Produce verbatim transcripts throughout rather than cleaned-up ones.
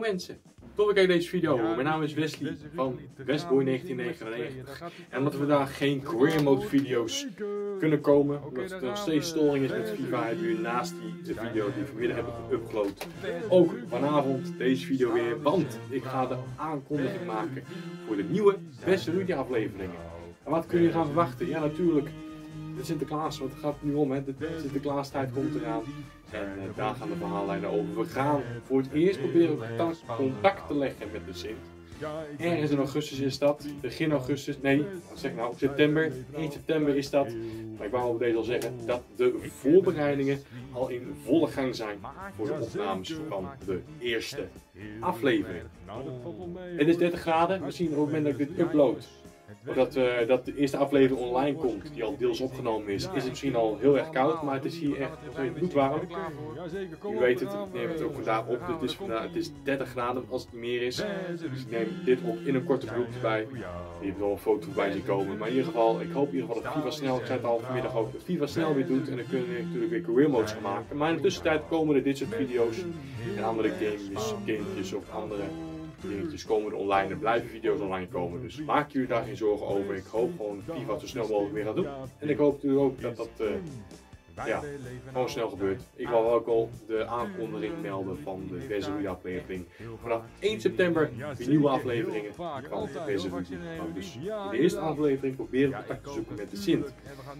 mensen, tof dat je deze video. Mijn naam is Wesley van Westboy negentien negenennegentig. En omdat we vandaag geen career mode video's kunnen komen, omdat er nog steeds storing is met FIFA, hebben we naast die de video die we vanmiddag hebben geüpload ook vanavond deze video weer. Want ik ga de aankondiging maken voor de nieuwe Beste Rudy afleveringen. En wat kun je gaan verwachten? Ja, natuurlijk de Sinterklaas, want het gaat nu om, hè. De Sinterklaastijd komt eraan. En uh, daar gaan de verhaallijnen over. We gaan voor het eerst proberen contact, contact te leggen met de Sint. Ergens in augustus is dat, begin augustus, nee, wat zeg ik nou, september, één september is dat. Maar ik wou op deze al zeggen dat de voorbereidingen al in volle gang zijn voor de opnames van de eerste aflevering. Het is dertig graden, misschien op het moment dat ik dit upload. Doordat uh, dat de eerste aflevering online komt, die al deels opgenomen is, is het misschien al heel erg koud, maar het is hier echt bloedwarm. U weet het, ik neem het ook vandaag op, het is, vandaag, het is dertig graden als het niet meer is. Dus ik neem dit op in een korte broek erbij. Je hebt wel een foto bij zien komen, maar in ieder geval, ik hoop in ieder geval dat FIFA snel, ik zei het al vanmiddag ook, dat FIFA snel weer doet en dan kunnen we natuurlijk weer career modes gaan maken. Maar in de tussentijd komen er dit soort video's en andere games, gamepjes of andere dingetjes komen er online, er blijven video's online komen, dus maak jullie daar geen zorgen over. Ik hoop gewoon dat FIFA zo snel mogelijk weer gaat doen. En ik hoop natuurlijk ook dat dat uh, ja, gewoon snel gebeurt. Ik wil ook al de aankondiging melden van de Beste Rudy aflevering. Vanaf één september weer nieuwe afleveringen van de Beste Rudy. Dus in de eerste aflevering proberen we contact te zoeken met de Sint.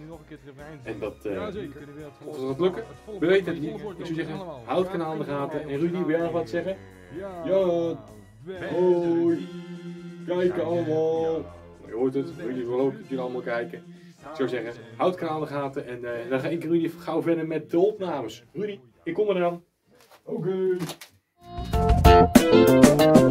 En dat uh, of dat gaat lukken, we weten het niet. Ik zou zeggen, houd het kanaal in de gaten. En Rudy, wil jij nog wat zeggen? Ja! Hoi! Kijken allemaal! Je hoort het, Rudy wil ook dat jullie allemaal kijken. Ik zou zeggen, houd het kanaal in de gaten en uh, dan ga ik Rudy gauw verder met de opnames. Rudy, ik kom eraan. Oké! Okay.